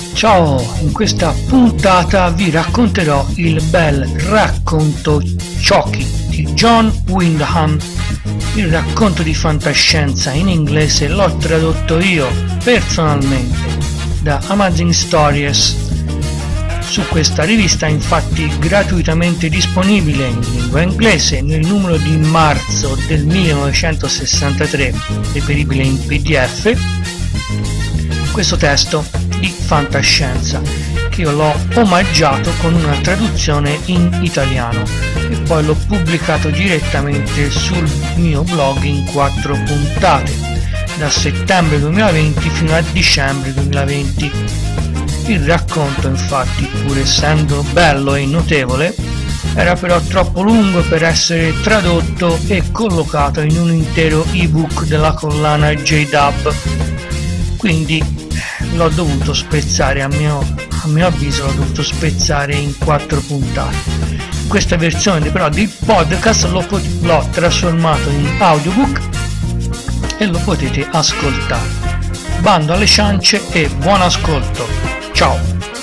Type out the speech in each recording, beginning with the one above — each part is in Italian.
Ciao, in questa puntata vi racconterò il bel racconto Chucky di John Wyndham. Il racconto di fantascienza in inglese l'ho tradotto io personalmente da Amazing Stories. Su questa rivista infatti gratuitamente disponibile in lingua inglese nel numero di marzo del 1963, reperibile in PDF, questo testo di fantascienza che io l'ho omaggiato con una traduzione in italiano e poi l'ho pubblicato direttamente sul mio blog in 4 puntate da settembre 2020 fino a dicembre 2020. Il racconto infatti, pur essendo bello e notevole, era però troppo lungo per essere tradotto e collocato in un intero ebook della collana J-Dub, quindi l'ho dovuto spezzare, a mio avviso l'ho dovuto spezzare in 4 puntate. Questa versione però di podcast l'ho trasformato in audiobook e lo potete ascoltare. Bando alle ciance e buon ascolto. Ciao!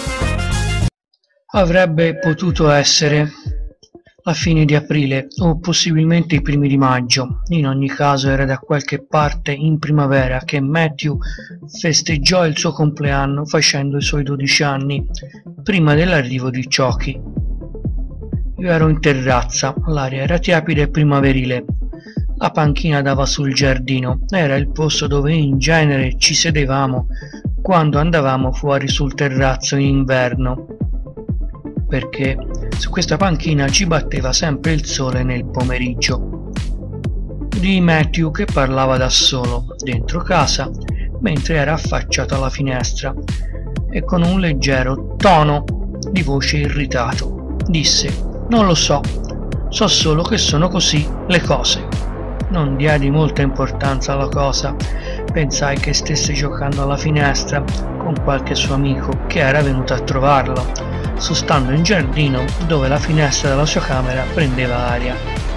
Avrebbe potuto essere la fine di aprile o possibilmente i primi di maggio. In ogni caso era da qualche parte in primavera che Matthew festeggiò il suo compleanno facendo i suoi 12 anni, prima dell'arrivo di Chucky. Io ero in terrazza, l'aria era tiepida e primaverile. La panchina dava sul giardino, era il posto dove in genere ci sedevamo quando andavamo fuori sul terrazzo in inverno, perché su questa panchina ci batteva sempre il sole nel pomeriggio. Udii Matthew che parlava da solo dentro casa mentre era affacciato alla finestra e con un leggero tono di voce irritato disse: "Non lo so solo che sono così le cose." Non diedi molta importanza alla cosa, pensai che stesse giocando alla finestra con qualche suo amico che era venuto a trovarlo, sostando in giardino dove la finestra della sua camera prendeva aria.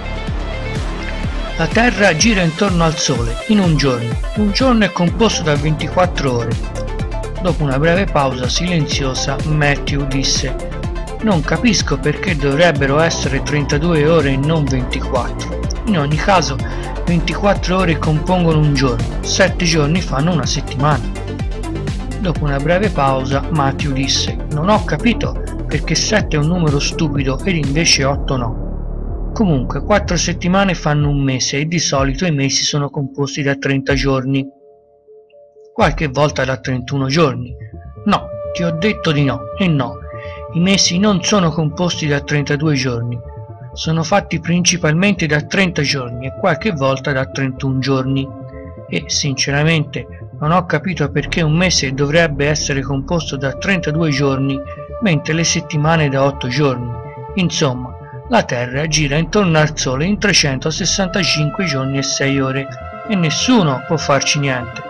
La Terra gira intorno al Sole in un giorno è composto da 24 ore. Dopo una breve pausa silenziosa, Matthew disse: "Non capisco perché dovrebbero essere 32 ore e non 24. In ogni caso, 24 ore compongono un giorno, 7 giorni fanno una settimana." Dopo una breve pausa, Matthew disse: "Non ho capito perché 7 è un numero stupido ed invece 8 no. Comunque, 4 settimane fanno un mese e di solito i mesi sono composti da 30 giorni. Qualche volta da 31 giorni. No, ti ho detto di no e no. I mesi non sono composti da 32 giorni. Sono fatti principalmente da 30 giorni e qualche volta da 31 giorni. E, sinceramente, non ho capito perché un mese dovrebbe essere composto da 32 giorni, mentre le settimane da 8 giorni. Insomma, la Terra gira intorno al Sole in 365 giorni e 6 ore e nessuno può farci niente."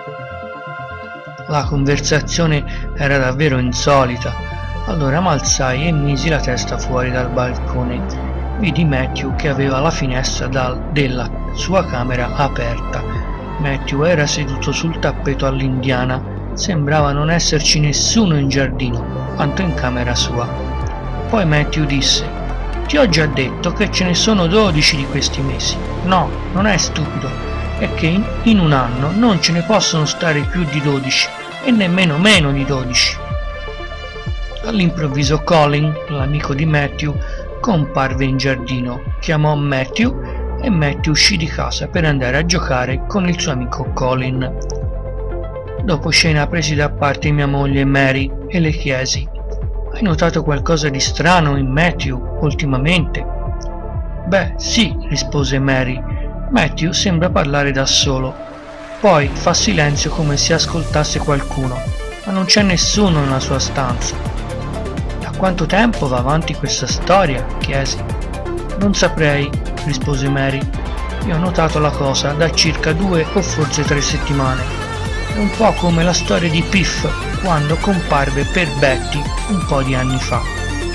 La conversazione era davvero insolita. Allora m'alzai e misi la testa fuori dal balcone. Vidi Matthew che aveva la finestra della sua camera aperta. Matthew era seduto sul tappeto all'indiana. Sembrava non esserci nessuno in giardino, quanto in camera sua. Poi Matthew disse: "Ti ho già detto che ce ne sono 12 di questi mesi. No, non è stupido. È che in un anno non ce ne possono stare più di 12 e nemmeno meno di 12. All'improvviso Colin, l'amico di Matthew, comparve in giardino, chiamò Matthew e Matthew uscì di casa per andare a giocare con il suo amico Colin. Dopo cena presi da parte mia moglie Mary e le chiesi: "Hai notato qualcosa di strano in Matthew ultimamente?" "Beh, sì", rispose Mary. "Matthew sembra parlare da solo. Poi fa silenzio come se ascoltasse qualcuno, ma non c'è nessuno nella sua stanza." "Quanto tempo va avanti questa storia?" chiesi. "Non saprei", rispose Mary. "Io ho notato la cosa da circa 2 o forse 3 settimane. È un po' come la storia di Piff quando comparve per Betty un po' di anni fa.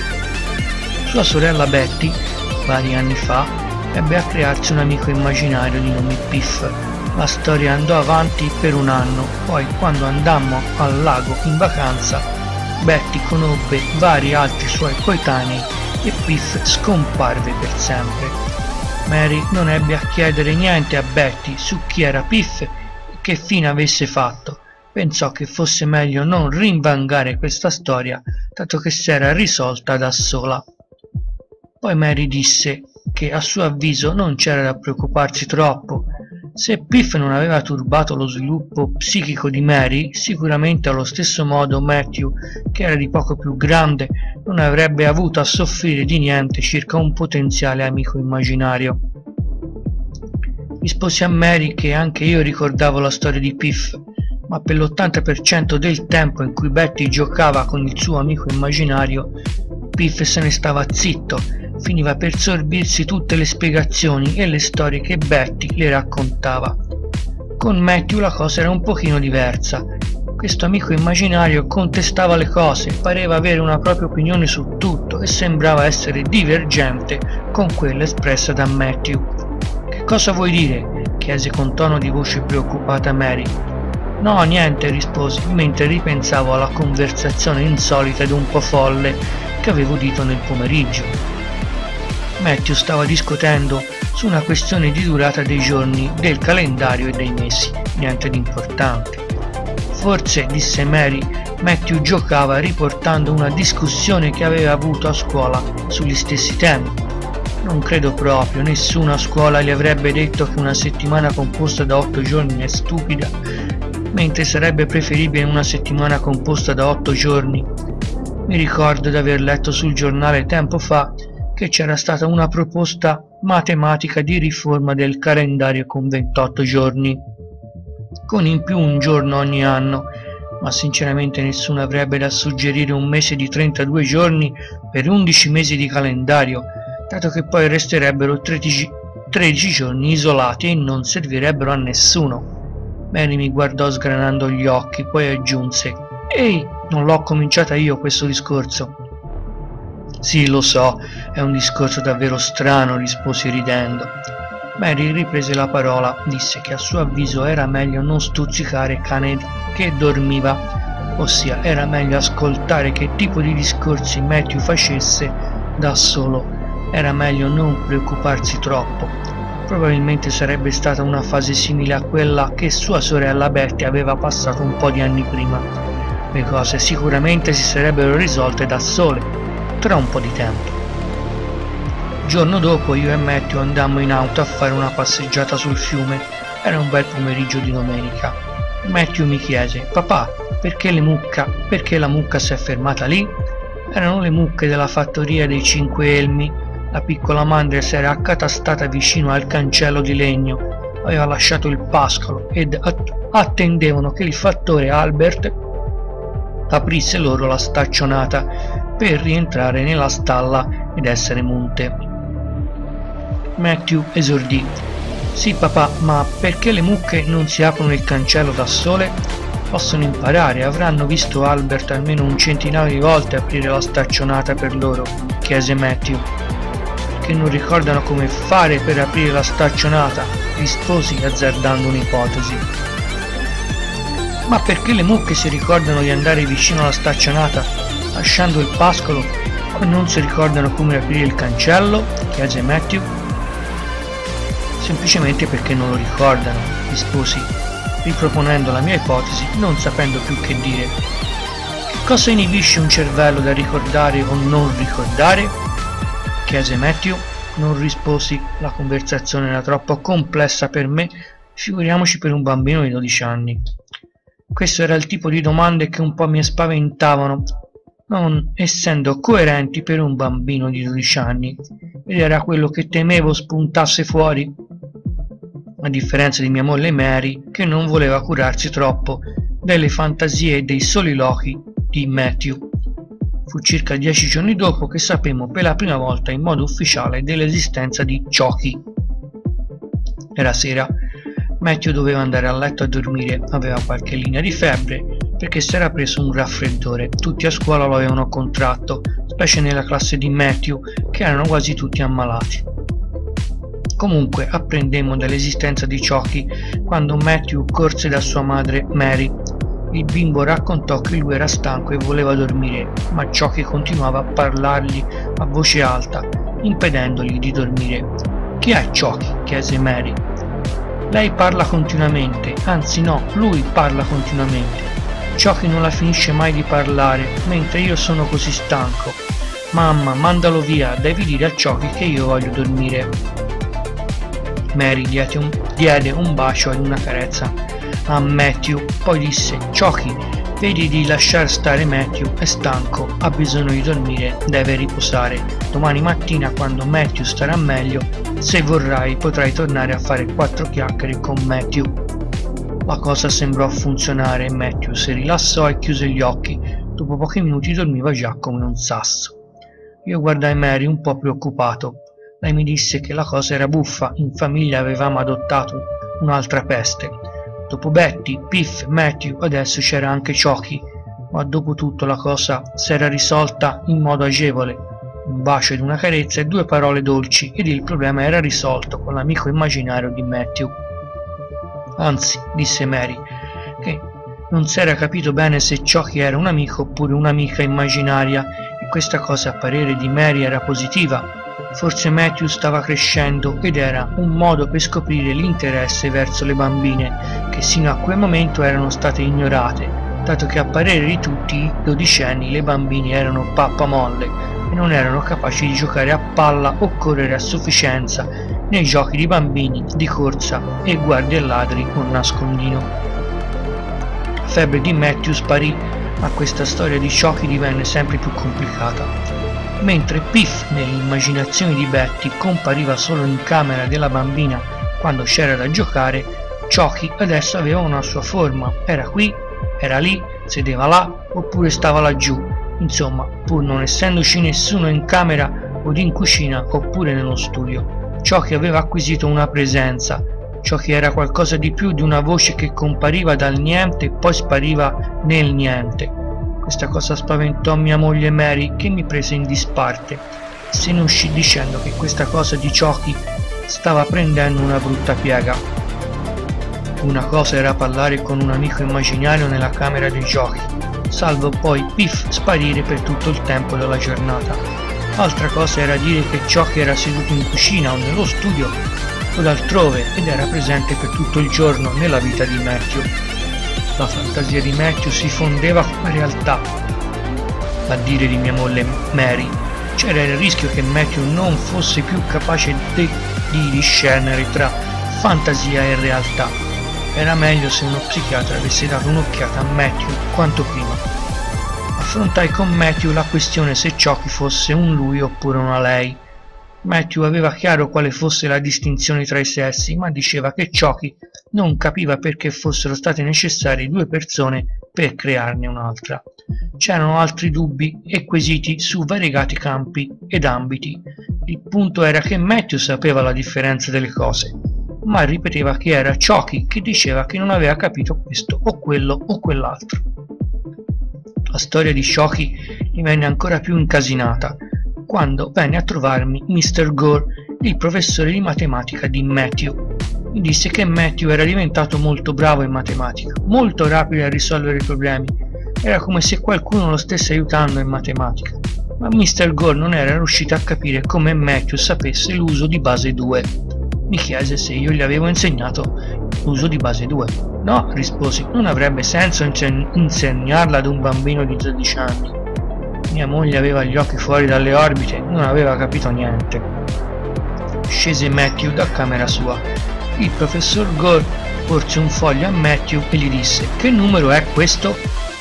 Sua sorella Betty, vari anni fa, ebbe a crearsi un amico immaginario di nome Piff. La storia andò avanti per un anno, poi quando andammo al lago in vacanza Betty conobbe vari altri suoi coetanei e Piff scomparve per sempre. Mary non ebbe a chiedere niente a Betty su chi era Piff e che fine avesse fatto. Pensò che fosse meglio non rinvangare questa storia, dato che si era risolta da sola. Poi Mary disse che a suo avviso non c'era da preoccuparsi troppo. Se Piff non aveva turbato lo sviluppo psichico di Mary, sicuramente allo stesso modo Matthew, che era di poco più grande, non avrebbe avuto a soffrire di niente circa un potenziale amico immaginario. Risposi a Mary che anche io ricordavo la storia di Piff, ma per l'80% del tempo in cui Betty giocava con il suo amico immaginario, Piff se ne stava zitto, finiva per sorbirsi tutte le spiegazioni e le storie che Betty le raccontava. Con Matthew la cosa era un pochino diversa. Questo amico immaginario contestava le cose, pareva avere una propria opinione su tutto e sembrava essere divergente con quella espressa da Matthew. «Che cosa vuoi dire?» chiese con tono di voce preoccupata Mary. «No, niente», risposi, mentre ripensavo alla conversazione insolita ed un po' folle che avevo udito nel pomeriggio. Matthew stava discutendo su una questione di durata dei giorni, del calendario e dei mesi, niente di importante. Forse, disse Mary, Matthew giocava riportando una discussione che aveva avuto a scuola sugli stessi temi. Non credo proprio, nessuno a scuola gli avrebbe detto che una settimana composta da 8 giorni è stupida, mentre sarebbe preferibile una settimana composta da 8 giorni. Mi ricordo di aver letto sul giornale tempo fa che c'era stata una proposta matematica di riforma del calendario con 28 giorni, con in più un giorno ogni anno, ma sinceramente nessuno avrebbe da suggerire un mese di 32 giorni per 11 mesi di calendario, dato che poi resterebbero 13 giorni isolati e non servirebbero a nessuno. Mary mi guardò sgranando gli occhi, poi aggiunse: «Ehi, non l'ho cominciata io questo discorso». «Sì, lo so, è un discorso davvero strano», risposi ridendo. Mary riprese la parola, disse che a suo avviso era meglio non stuzzicare cane che dormiva, ossia era meglio ascoltare che tipo di discorsi Matthew facesse da solo, era meglio non preoccuparsi troppo. Probabilmente sarebbe stata una fase simile a quella che sua sorella Betty aveva passato un po' di anni prima. Le cose sicuramente si sarebbero risolte da sole tra un po' di tempo. Il giorno dopo io e Matthew andammo in auto a fare una passeggiata sul fiume. Era un bel pomeriggio di domenica. Matthew mi chiese: «Papà, perché la mucca si è fermata lì?» Erano le mucche della fattoria dei 5 elmi. La piccola mandria si era accatastata vicino al cancello di legno, aveva lasciato il pascolo ed attendevano che il fattore Albert aprisse loro la staccionata per rientrare nella stalla ed essere munte. Matthew esordì: «Sì papà, ma perché le mucche non si aprono il cancello da sole? Possono imparare, avranno visto Albert almeno un centinaio di volte aprire la staccionata per loro», chiese Matthew. «Che non ricordano come fare per aprire la staccionata», risposi azzardando un'ipotesi. «Ma perché le mucche si ricordano di andare vicino alla staccionata lasciando il pascolo e non si ricordano come aprire il cancello?» chiese Matthew. «Semplicemente perché non lo ricordano», risposi, riproponendo la mia ipotesi, non sapendo più che dire. «Che cosa inibisce un cervello da ricordare o non ricordare?» chiese Matthew. Non risposi, la conversazione era troppo complessa per me, figuriamoci per un bambino di 12 anni. Questo era il tipo di domande che un po' mi spaventavano, non essendo coerenti per un bambino di 12 anni, ed era quello che temevo spuntasse fuori, a differenza di mia moglie Mary, che non voleva curarsi troppo delle fantasie e dei soliloqui di Matthew. Fu circa 10 giorni dopo che sapemmo per la prima volta in modo ufficiale dell'esistenza di Chucky. Era sera. Matthew doveva andare a letto a dormire, aveva qualche linea di febbre perché si era preso un raffreddore. Tutti a scuola lo avevano contratto, specie nella classe di Matthew, che erano quasi tutti ammalati. Comunque apprendemmo dell'esistenza di Chucky quando Matthew corse da sua madre Mary. Il bimbo raccontò che lui era stanco e voleva dormire, ma Chucky continuava a parlargli a voce alta, impedendogli di dormire. «Chi è Chucky?» chiese Mary. «Lei parla continuamente, anzi no, lui parla continuamente. Chucky non la finisce mai di parlare, mentre io sono così stanco. Mamma, mandalo via, devi dire a Chucky che io voglio dormire». Mary diede un bacio ed una carezza a Matthew, poi disse: «Chucky, vedi di lasciar stare Matthew, è stanco, ha bisogno di dormire, deve riposare. Domani mattina, quando Matthew starà meglio, se vorrai potrai tornare a fare 4 chiacchiere con Matthew». La cosa sembrò funzionare e Matthew si rilassò e chiuse gli occhi. Dopo pochi minuti dormiva già come un sasso. Io guardai Mary un po' preoccupato. Lei mi disse che la cosa era buffa, in famiglia avevamo adottato un'altra peste. Dopo Betty, Piff, Matthew, adesso c'era anche Chucky, ma dopo tutto la cosa s'era risolta in modo agevole. Un bacio ed una carezza e 2 parole dolci ed il problema era risolto con l'amico immaginario di Matthew. Anzi, disse Mary, che non s'era capito bene se Chucky era un amico oppure un'amica immaginaria, e questa cosa a parere di Mary era positiva. Forse Matthew stava crescendo ed era un modo per scoprire l'interesse verso le bambine, che sino a quel momento erano state ignorate, dato che a parere di tutti i 12enni le bambine erano pappamolle e non erano capaci di giocare a palla o correre a sufficienza nei giochi di bambini di corsa e guardie e ladri o nascondino. La febbre di Matthew sparì, ma questa storia di Chucky divenne sempre più complicata. Mentre Piff nell'immaginazione di Betty compariva solo in camera della bambina quando c'era da giocare, Chucky adesso aveva una sua forma, era qui, era lì, sedeva là oppure stava laggiù. Insomma, pur non essendoci nessuno in camera o in cucina oppure nello studio, Chucky aveva acquisito una presenza. Chucky era qualcosa di più di una voce che compariva dal niente e poi spariva nel niente. Questa cosa spaventò mia moglie Mary, che mi prese in disparte. Se ne uscì dicendo che questa cosa di Chucky stava prendendo una brutta piega. Una cosa era parlare con un amico immaginario nella camera dei giochi, salvo poi Piff sparire per tutto il tempo della giornata. Altra cosa era dire che Chucky era seduto in cucina o nello studio o altrove ed era presente per tutto il giorno nella vita di Matthew. La fantasia di Matthew si fondeva con la realtà. A dire di mia moglie Mary, c'era il rischio che Matthew non fosse più capace di discernere tra fantasia e realtà. Era meglio se uno psichiatra avesse dato un'occhiata a Matthew quanto prima. Affrontai con Matthew la questione se Chucky fosse un lui oppure una lei. Matthew aveva chiaro quale fosse la distinzione tra i sessi, ma diceva che Chucky non capiva perché fossero state necessarie 2 persone per crearne un'altra. C'erano altri dubbi e quesiti su variegati campi ed ambiti. Il punto era che Matthew sapeva la differenza delle cose, ma ripeteva che era Chucky che diceva che non aveva capito questo o quello o quell'altro. La storia di Chucky divenne ancora più incasinata quando venne a trovarmi Mr. Gore, il professore di matematica di Matthew. Mi disse che Matthew era diventato molto bravo in matematica, molto rapido a risolvere i problemi. Era come se qualcuno lo stesse aiutando in matematica. Ma Mr. Gore non era riuscito a capire come Matthew sapesse l'uso di base 2. Mi chiese se io gli avevo insegnato l'uso di base 2. No, risposi, non avrebbe senso insegnarla ad un bambino di 12 anni. Mia moglie aveva gli occhi fuori dalle orbite, non aveva capito niente. Scese Matthew da camera sua. Il professor Gore porse un foglio a Matthew e gli disse: «Che numero è questo?»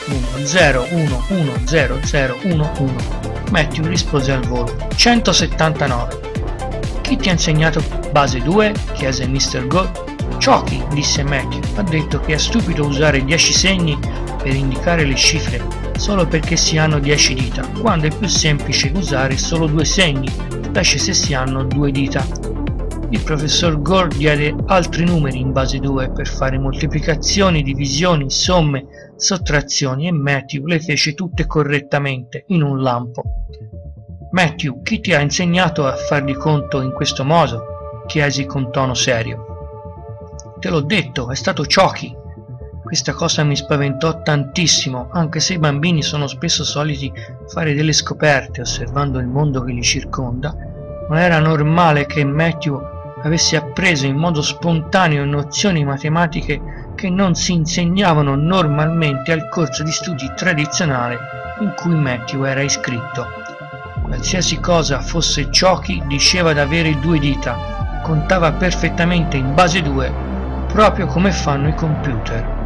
10110011. Matthew rispose al volo: 179. «Chi ti ha insegnato base 2?» chiese Mr. Gore. «Chucky», disse Matthew, «ha detto che è stupido usare 10 segni per indicare le cifre solo perché si hanno 10 dita, quando è più semplice usare solo 2 segni, specie se si hanno 2 dita». Il professor Gore diede altri numeri in base 2 per fare moltiplicazioni, divisioni, somme, sottrazioni e Matthew le fece tutte correttamente in un lampo. «Matthew, chi ti ha insegnato a far di conto in questo modo?» chiesi con tono serio. «Te l'ho detto, è stato Chucky». Questa cosa mi spaventò tantissimo, anche se i bambini sono spesso soliti fare delle scoperte osservando il mondo che li circonda. Non era normale che Matthew avesse appreso in modo spontaneo nozioni matematiche che non si insegnavano normalmente al corso di studi tradizionale in cui Matthew era iscritto. Qualsiasi cosa fosse Chucky diceva d'avere 2 dita, contava perfettamente in base 2, proprio come fanno i computer.